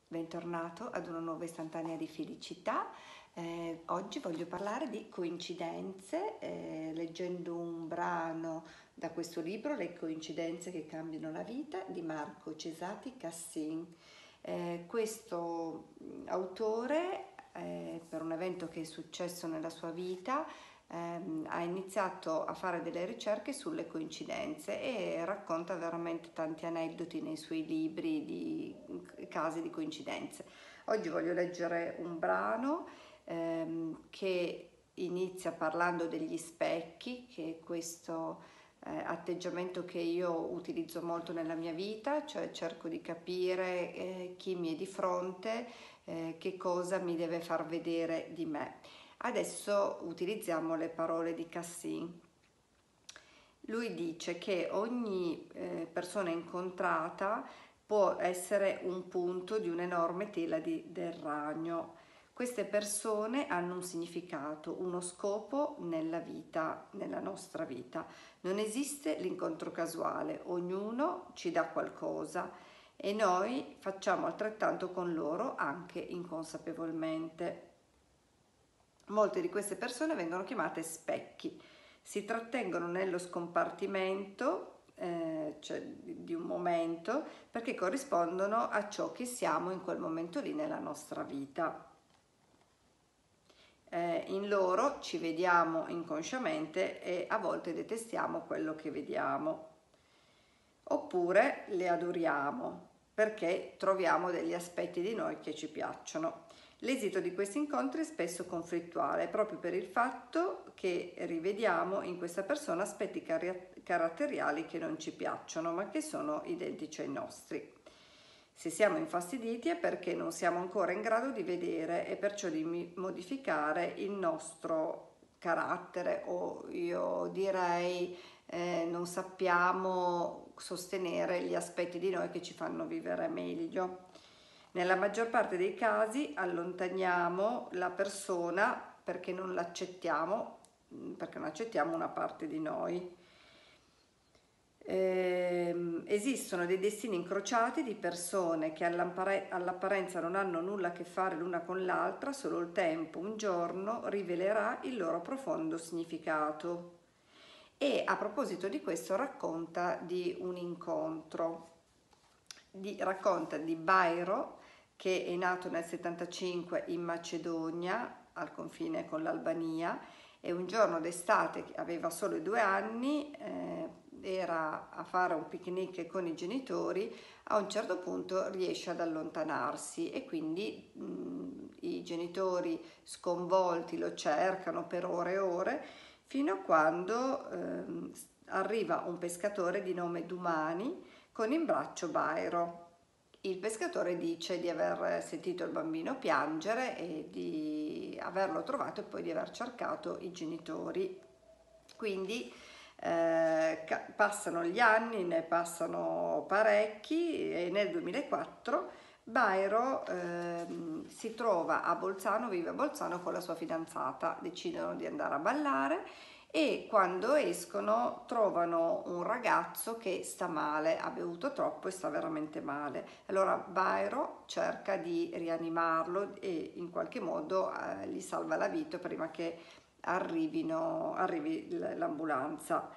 bentornato ad una nuova istantanea di felicità. Oggi voglio parlare di coincidenze, leggendo un brano da questo libro, Le coincidenze che cambiano la vita, di Marco Cesati Cassin. Questo autore, per un evento che è successo nella sua vita, ha iniziato a fare delle ricerche sulle coincidenze e racconta veramente tanti aneddoti nei suoi libri di casi di coincidenze. Oggi voglio leggere un brano che inizia parlando degli specchi, che è questo atteggiamento che io utilizzo molto nella mia vita, cioè cerco di capire chi mi è di fronte, che cosa mi deve far vedere di me. Adesso utilizziamo le parole di Cassin. Lui dice che ogni persona incontrata può essere un punto di un'enorme tela del ragno. Queste persone hanno un significato, uno scopo nella vita, nella nostra vita. Non esiste l'incontro casuale, ognuno ci dà qualcosa e noi facciamo altrettanto con loro anche inconsapevolmente. Molte di queste persone vengono chiamate specchi. Si trattengono nello scompartimento, cioè di un momento, perché corrispondono a ciò che siamo in quel momento lì nella nostra vita. In loro ci vediamo inconsciamente e a volte detestiamo quello che vediamo. Oppure le adoriamo perché troviamo degli aspetti di noi che ci piacciono. L'esito di questi incontri è spesso conflittuale, proprio per il fatto che rivediamo in questa persona aspetti caratteriali che non ci piacciono, ma che sono identici ai nostri. Se siamo infastiditi è perché non siamo ancora in grado di vedere e perciò di modificare il nostro carattere, o io direi non sappiamo sostenere gli aspetti di noi che ci fanno vivere meglio. Nella maggior parte dei casi allontaniamo la persona perché non accettiamo una parte di noi. Esistono dei destini incrociati di persone che all'apparenza non hanno nulla a che fare l'una con l'altra, solo il tempo un giorno rivelerà il loro profondo significato. E a proposito di questo racconta di un incontro, racconta di Bairo, che è nato nel 75 in Macedonia, al confine con l'Albania, e un giorno d'estate, aveva solo 2 anni, era a fare un picnic con i genitori, a un certo punto riesce ad allontanarsi e quindi i genitori sconvolti lo cercano per ore e ore, fino a quando arriva un pescatore di nome Dumani con in braccio Bairo. Il pescatore dice di aver sentito il bambino piangere e di averlo trovato e poi di aver cercato i genitori. Quindi passano gli anni, ne passano parecchi e nel 2004 Bairo si trova a Bolzano, vive a Bolzano con la sua fidanzata, decidono di andare a ballare e quando escono trovano un ragazzo che sta male, ha bevuto troppo e sta veramente male. Allora Bairo cerca di rianimarlo e in qualche modo gli salva la vita prima che arrivi l'ambulanza.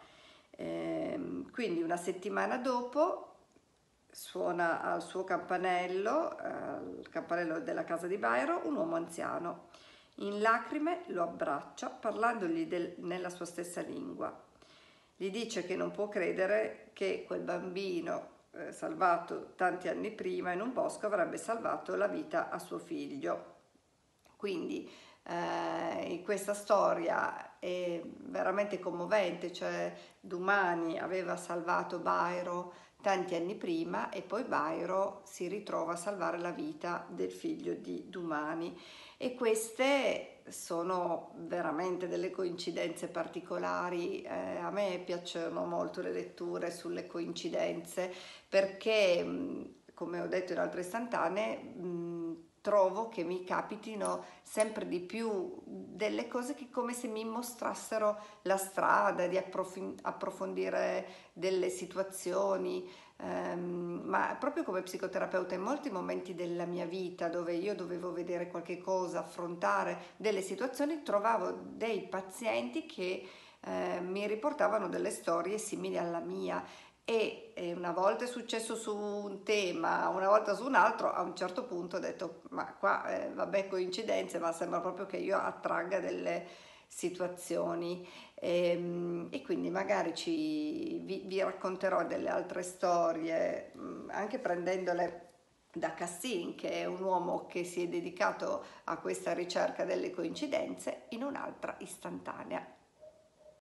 Quindi una settimana dopo suona al suo campanello, il campanello della casa di Bairo, un uomo anziano. In lacrime lo abbraccia parlandogli nella sua stessa lingua. Gli dice che non può credere che quel bambino salvato tanti anni prima in un bosco avrebbe salvato la vita a suo figlio. Quindi questa storia è veramente commovente, cioè Dumani aveva salvato Bairo tanti anni prima e poi Bairo si ritrova a salvare la vita del figlio di Dumani, e queste sono veramente delle coincidenze particolari. A me piacciono molto le letture sulle coincidenze perché, come ho detto in altre istantanee, trovo che mi capitino sempre di più delle cose che come se mi mostrassero la strada di approfondire delle situazioni. ma proprio come psicoterapeuta in molti momenti della mia vita dove io dovevo vedere qualche cosa, affrontare delle situazioni, trovavo dei pazienti che mi riportavano delle storie simili alla mia e una volta è successo su un tema, una volta su un altro, a un certo punto ho detto ma qua vabbè coincidenze, ma sembra proprio che io attragga delle situazioni e quindi magari vi racconterò delle altre storie, anche prendendole da Cassin, che è un uomo che si è dedicato a questa ricerca delle coincidenze, in un'altra istantanea.